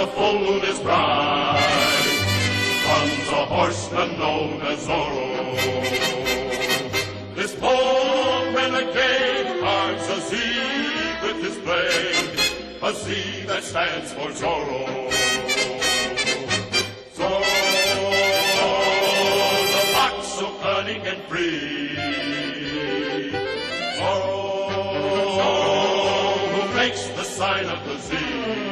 the full moon is bright, comes a horseman known as Zorro. This bold renegade carves a Z with his blade, a Z that stands for Zorro. Zorro, the fox so cunning and free. Zorro, who makes the sign of the Z.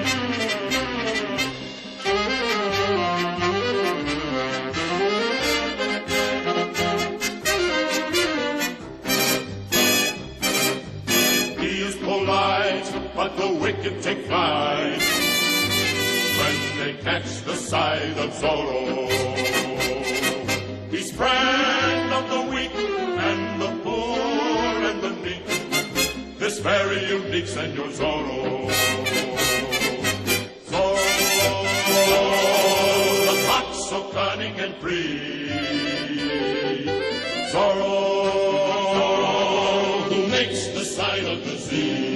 But the wicked take flight when they catch the sight of Zorro. He's friend of the weak and the poor and the meek, this very unique Senor Zorro. Zorro, the fox so cunning and free. Zorro, who makes the sign of the Z.